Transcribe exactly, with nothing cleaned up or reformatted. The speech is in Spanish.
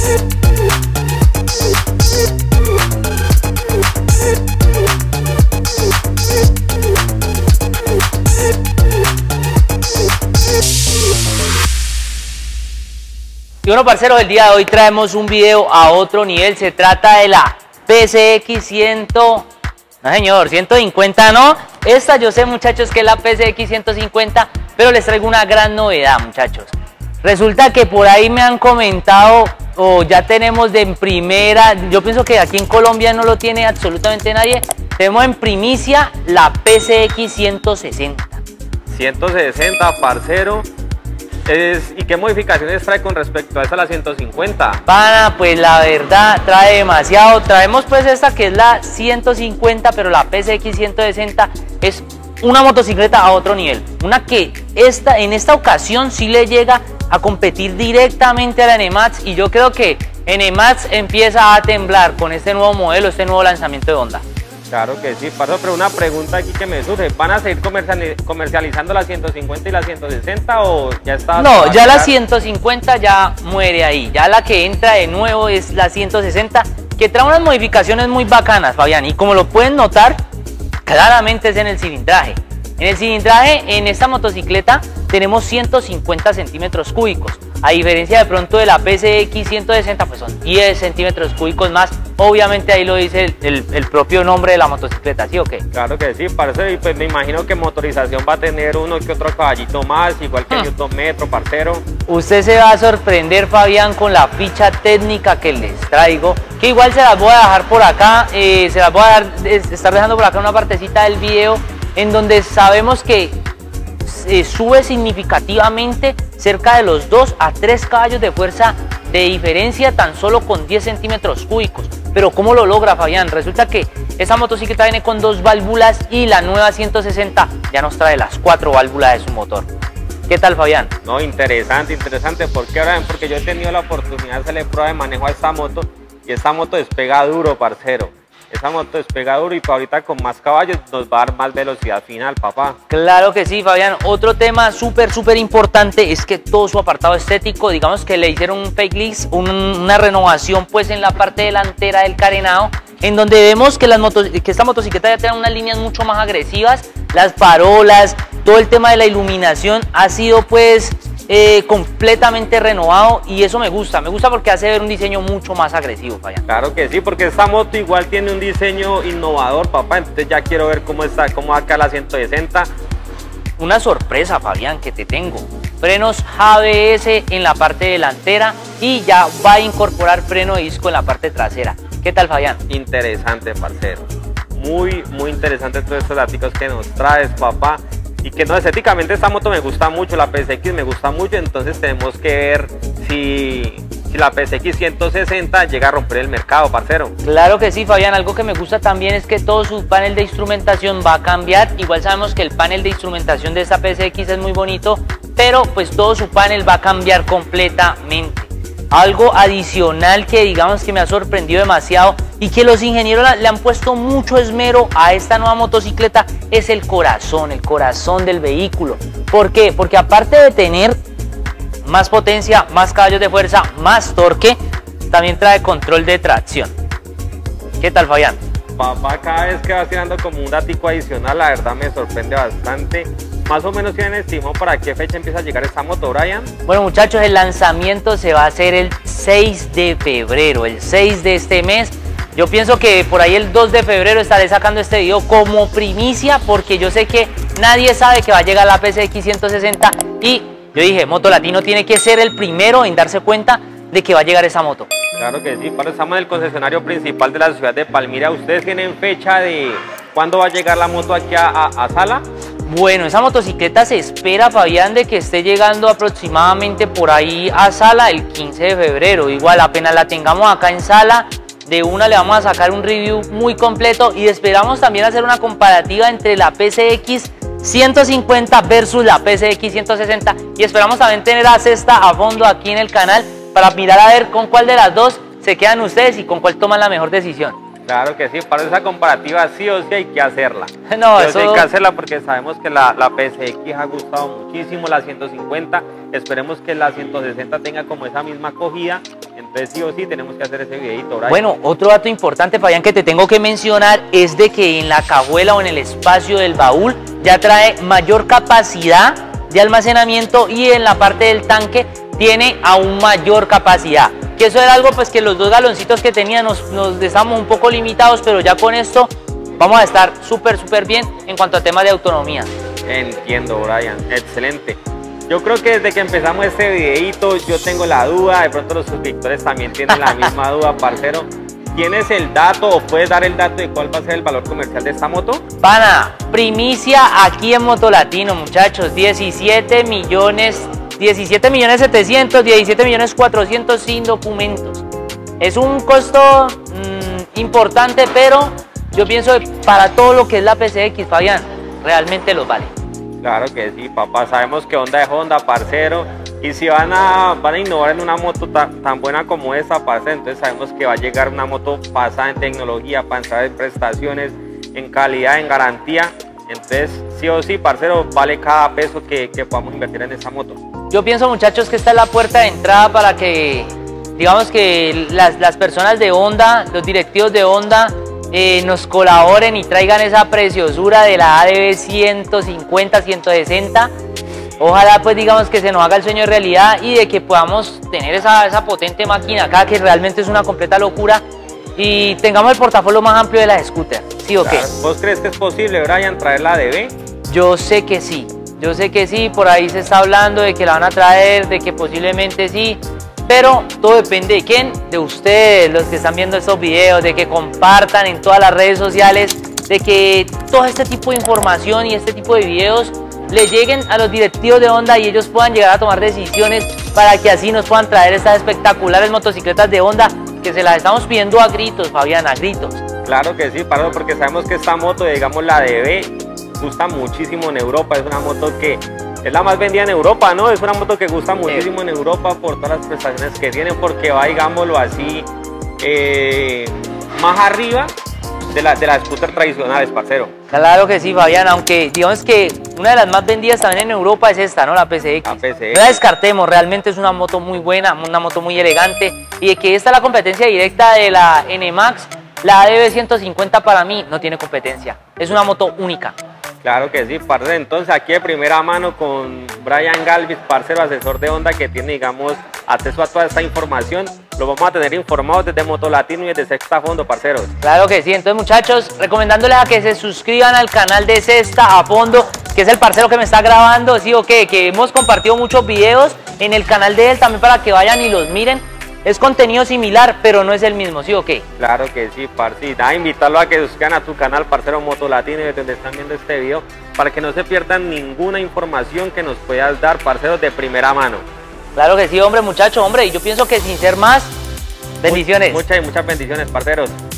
Y bueno, parceros, el día de hoy traemos un video a otro nivel. Se trata de la P S X cien, no señor, ciento cincuenta no. Esta yo sé, muchachos, que es la P S X ciento cincuenta, pero les traigo una gran novedad, muchachos. Resulta que por ahí me han comentado, o ya tenemos de en primera, yo pienso que aquí en Colombia no lo tiene absolutamente nadie, tenemos en primicia la P S X ciento sesenta. ciento sesenta, parcero. Es, ¿Y qué modificaciones trae con respecto a esta la ciento cincuenta? Pana, pues la verdad trae demasiado. Traemos pues esta que es la ciento cincuenta, pero la P S X ciento sesenta es una motocicleta a otro nivel. Una que esta, en esta ocasión sí le llega a competir directamente a la N MAX, y yo creo que N MAX empieza a temblar con este nuevo modelo, este nuevo lanzamiento de Honda. Claro que sí, Pardo, pero una pregunta aquí que me surge, ¿van a seguir comercializando la ciento cincuenta y la ciento sesenta o ya está? No, ya la ciento cincuenta ya muere ahí, ya la que entra de nuevo es la ciento sesenta, que trae unas modificaciones muy bacanas, Fabián, y como lo pueden notar, claramente es en el cilindraje. En el cilindraje, en esta motocicleta, tenemos ciento cincuenta centímetros cúbicos, a diferencia de pronto de la P S X ciento sesenta, pues son diez centímetros cúbicos más. Obviamente ahí lo dice el, el, el propio nombre de la motocicleta, ¿sí o qué? Claro que sí, parcero, y pues me imagino que motorización va a tener uno que otro caballito más, igual que hmm. Newton metro, parcero. Usted se va a sorprender, Fabián, con la ficha técnica que les traigo, que igual se las voy a dejar por acá, eh, se las voy a dar, estar dejando por acá una partecita del video, en donde sabemos que eh, sube significativamente cerca de los dos a tres caballos de fuerza de diferencia, tan solo con diez centímetros cúbicos. Pero ¿cómo lo logra, Fabián? Resulta que esa motocicleta viene con dos válvulas y la nueva ciento sesenta ya nos trae las cuatro válvulas de su motor. ¿Qué tal, Fabián? No, interesante, interesante. ¿Por qué, ahora? Porque yo he tenido la oportunidad de hacerle prueba de manejo a esta moto y esta moto despega duro, parcero. Esa moto despega duro y para ahorita con más caballos nos va a dar más velocidad final, papá. Claro que sí, Fabián. Otro tema súper, súper importante es que todo su apartado estético, digamos que le hicieron un facelift, un, una renovación pues en la parte delantera del carenado, en donde vemos que, las motos, que esta motocicleta ya tiene unas líneas mucho más agresivas, las farolas, todo el tema de la iluminación ha sido pues Eh, completamente renovado, y eso me gusta, me gusta porque hace ver un diseño mucho más agresivo, Fabián. Claro que sí, porque esta moto igual tiene un diseño innovador, papá, entonces ya quiero ver cómo está, cómo va acá la ciento sesenta. Una sorpresa, Fabián, que te tengo. Frenos A B S en la parte delantera y ya va a incorporar freno de disco en la parte trasera. ¿Qué tal, Fabián? Interesante, parcero. Muy, muy interesante todos estos datos que nos traes, papá. Y que no, estéticamente esta moto me gusta mucho, la P S X me gusta mucho, entonces tenemos que ver si, si la P S X ciento sesenta llega a romper el mercado, parcero. Claro que sí, Fabián. Algo que me gusta también es que todo su panel de instrumentación va a cambiar. Igual sabemos que el panel de instrumentación de esta P S X es muy bonito, pero pues todo su panel va a cambiar completamente. Algo adicional que digamos que me ha sorprendido demasiado y que los ingenieros le han puesto mucho esmero a esta nueva motocicleta es el corazón, el corazón del vehículo. ¿Por qué? Porque aparte de tener más potencia, más caballos de fuerza, más torque, también trae control de tracción. ¿Qué tal, Fabián? Papá, cada vez que vas tirando como un datico adicional, la verdad me sorprende bastante. Más o menos tienen estimado para qué fecha empieza a llegar esta moto, Brian. Bueno, muchachos, el lanzamiento se va a hacer el seis de febrero, el seis de este mes. Yo pienso que por ahí el dos de febrero estaré sacando este video como primicia, porque yo sé que nadie sabe que va a llegar la P S X ciento sesenta, y yo dije, Moto Latino tiene que ser el primero en darse cuenta de que va a llegar esa moto. Claro que sí, para estamos en el concesionario principal de la ciudad de Palmira. ¿Ustedes tienen fecha de cuándo va a llegar la moto aquí a, a, a Sala? Bueno, esa motocicleta se espera, Fabián, de que esté llegando aproximadamente por ahí a Sala el quince de febrero. Igual apenas la tengamos acá en Sala, de una le vamos a sacar un review muy completo, y esperamos también hacer una comparativa entre la P S X ciento cincuenta versus la P S X ciento sesenta, y esperamos también tener a Cesta a fondo aquí en el canal para mirar a ver con cuál de las dos se quedan ustedes y con cuál toman la mejor decisión. Claro que sí, para esa comparativa sí o sí hay que hacerla. No, sí eso... hay que hacerla porque sabemos que la, la P S X ha gustado muchísimo, la ciento cincuenta. Esperemos que la ciento sesenta tenga como esa misma acogida. Entonces sí o sí tenemos que hacer ese videito, Brian. Bueno, otro dato importante, Fabián, que te tengo que mencionar es de que en la cajuela o en el espacio del baúl ya trae mayor capacidad de almacenamiento y en la parte del tanque tiene aún mayor capacidad. Que eso era algo pues que los dos galoncitos que tenía nos, nos estábamos un poco limitados, pero ya con esto vamos a estar súper, súper bien en cuanto a temas de autonomía. Entiendo, Brian, excelente. Yo creo que desde que empezamos este videito yo tengo la duda, de pronto los suscriptores también tienen la misma duda, parcero. ¿Tienes el dato o puedes dar el dato de cuál va a ser el valor comercial de esta moto? Pana, primicia aquí en Motolatino, muchachos, diecisiete millones, diecisiete millones setecientos, diecisiete millones cuatrocientos sin documentos. Es un costo mmm, importante, pero yo pienso que para todo lo que es la P C X, Fabián, realmente lo vale. Claro que sí, papá. Sabemos que Honda es Honda, parcero. Y si van a, van a innovar en una moto tan, tan buena como esta, parcero, entonces sabemos que va a llegar una moto basada en tecnología, basada en prestaciones, en calidad, en garantía. Entonces, sí o sí, parcero, vale cada peso que, que podamos invertir en esta moto. Yo pienso, muchachos, que esta es la puerta de entrada para que, digamos que las, las personas de Honda, los directivos de Honda, Eh, nos colaboren y traigan esa preciosura de la A D B ciento cincuenta, ciento sesenta. Ojalá pues digamos que se nos haga el sueño de realidad y de que podamos tener esa, esa potente máquina acá que realmente es una completa locura y tengamos el portafolio más amplio de las scooters, ¿sí o qué? Claro. ¿Vos crees que es posible, Brian, traer la A D B? Yo sé que sí, yo sé que sí, por ahí se está hablando de que la van a traer, de que posiblemente sí. Pero todo depende de quién, de ustedes, los que están viendo estos videos, de que compartan en todas las redes sociales, de que todo este tipo de información y este tipo de videos le lleguen a los directivos de Honda y ellos puedan llegar a tomar decisiones para que así nos puedan traer estas espectaculares motocicletas de Honda que se las estamos pidiendo a gritos, Fabián, a gritos. Claro que sí, Pardo, porque sabemos que esta moto, digamos la A D B, gusta muchísimo en Europa, es una moto que es la más vendida en Europa, ¿no? Es una moto que gusta muchísimo en Europa por todas las prestaciones que tiene, porque va, digámoslo así, eh, más arriba de, la, de las scooters tradicionales, parcero. Claro que sí, Fabián, aunque digamos que una de las más vendidas también en Europa es esta, ¿no? La P C X. La P C X. No la descartemos, realmente es una moto muy buena, una moto muy elegante, y de que esta es la competencia directa de la N Max, la A D B ciento cincuenta para mí no tiene competencia, es una moto única. Claro que sí, parcero. Entonces aquí de primera mano con Brian Galvis, parcero, asesor de Honda, que tiene, digamos, acceso a toda esta información. Lo vamos a tener informados desde Motolatino y desde Sexta Fondo, parceros. Claro que sí. Entonces, muchachos, recomendándoles a que se suscriban al canal de Sexta a Fondo, que es el parcero que me está grabando, sí o qué, que hemos compartido muchos videos en el canal de él también para que vayan y los miren. Es contenido similar, pero no es el mismo, ¿sí o qué? Claro que sí, parce. Nada, invitarlo a que suscriban a tu canal, parcero Motolatino, desde donde están viendo este video, para que no se pierdan ninguna información que nos puedas dar, parceros, de primera mano. Claro que sí, hombre, muchacho, hombre, y yo pienso que sin ser más, bendiciones. Muchas y muchas bendiciones, parceros.